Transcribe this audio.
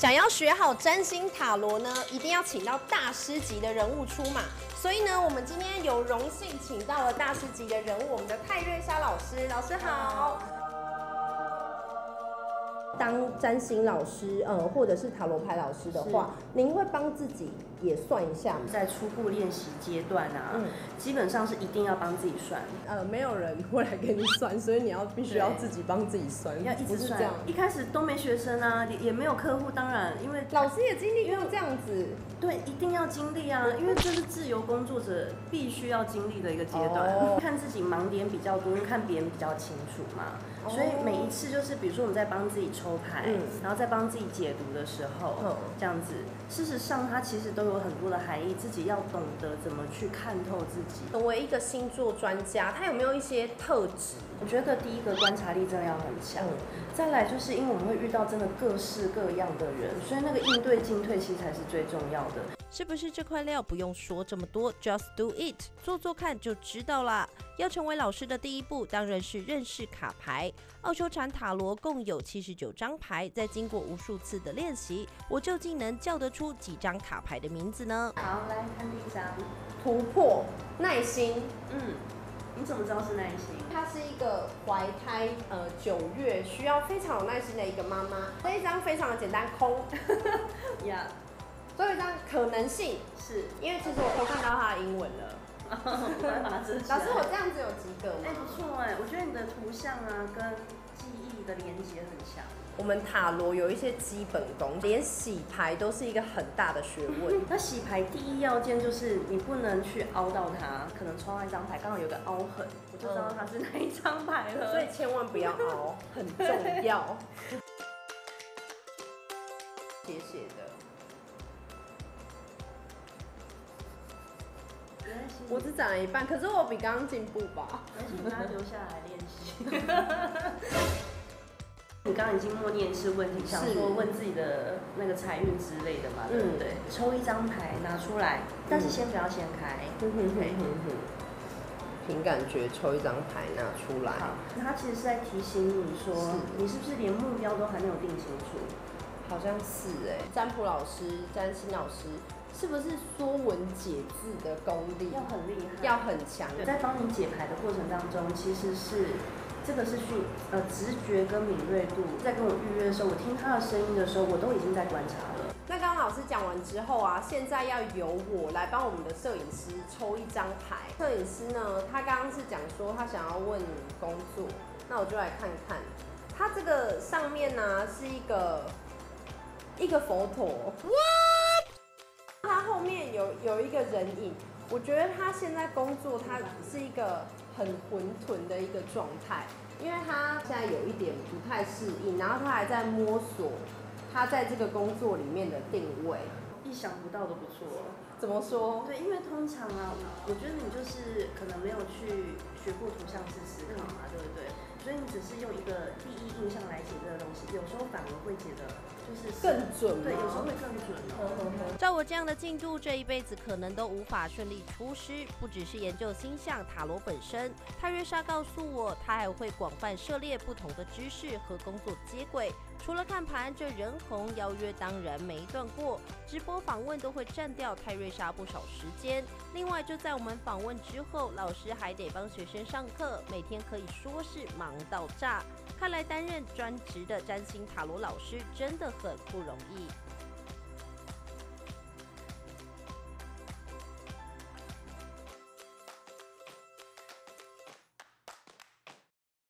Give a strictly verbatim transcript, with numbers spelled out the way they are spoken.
想要学好占星塔罗呢，一定要请到大师级的人物出马。所以呢，我们今天有荣幸请到了大师级的人物，我们的泰瑞莎老师。老师好。当占星老师，呃，或者是塔罗牌老师的话，您会帮自己也算一下吗？ 在初步练习阶段啊，嗯、基本上是一定要帮自己算。 呃，没有人会来给你算，所以你要必须要自己帮自己算， 要一直算。一开始都没学生啊，也没有客户，当然，因为老师也经历过这样子。 对，一定要经历啊，因为这是自由工作者必须要经历的一个阶段。哦、看自己盲点比较多，看别人比较清楚嘛。哦、所以每一次就是，比如说我们在帮自己抽牌，嗯、然后在帮自己解读的时候，嗯、这样子，事实上它其实都有很多的含义，自己要懂得怎么去看透自己。 成为一个星座专家，他有没有一些特质？ 我觉得第一个观察力真的要很强，嗯、再来就是因为我们会遇到真的各式各样的人，所以那个应对进退其实才是最重要的。 是不是这块料不用说这么多 ，just do it， 做做看就知道啦。要成为老师的第一步，当然是认识卡牌。奥修禅塔罗共有七十九张牌，在经过无数次的练习，我究竟能叫得出几张卡牌的名字呢？ 好，来看第一张， 突破，耐心。 嗯，你怎么知道是耐心？ 她是一个怀胎呃九月，需要非常有耐心的一个妈妈。这一张非常的简单，空。 呀。 yeah. 最后一张可能性， 是因为其实我都看到他的英文了。老师，我这样子有及格吗？ 哎、欸，不错哎，我觉得你的图像啊跟记忆的连结很强。 我们塔罗有一些基本功，连洗牌都是一个很大的学问。 那洗牌第一要件就是你不能去凹到它，可能抽到一张牌刚好有个凹痕，我就知道它是哪一张牌了。 所以千万不要凹，很重要。写写的。我只讲了一半，可是我比刚刚进步吧。 而且你大家留下来练习。你刚刚已经默念是问题，想说问自己的那个财运之类的嘛，对不对？嗯、抽一张牌拿出来，但是先不要掀开。 嗯哼哼哼哼。凭感觉抽一张牌拿出来。 好，他其实是在提醒你说，你是不是连目标都还没有定清楚？ 好像是哎、欸。占卜老师、占星老师。是不是说文解字的功力要很厉害， 要很强？ 在帮你解牌的过程当中，其实是这个是去呃直觉跟敏锐度。在跟我预约的时候，我听他的声音的时候，我都已经在观察了。 那刚刚老师讲完之后啊，现在要由我来帮我们的摄影师抽一张牌。摄影师呢，他刚刚是讲说他想要问工作，那我就来看看。他这个上面呢、啊、是一个一个佛陀。What？他后面有有一个人影，我觉得他现在工作，他是一个很混沌的一个状态，因为他现在有一点不太适应，然后他还在摸索他在这个工作里面的定位。 意想不到的不错。 怎么说？ 对，因为通常啊，我觉得你就是可能没有去学过图像式思考嘛，对不对？所以你只是用一个第一印象来解这个东西，有时候反而会解得就是更准。 对，有时候会更准哦。 照我这样的进度，这一辈子可能都无法顺利出师。不只是研究星象塔罗本身，泰瑞莎告诉我，他还会广泛涉猎不同的知识和工作接轨。除了看盘，这人红邀约当然没断过，直播访问都会占掉泰瑞莎不少时间。另外，就在我们访问之后，老师还得帮学生上课，每天可以说是忙到炸。看来担任专职的占星塔罗老师真的很不容易。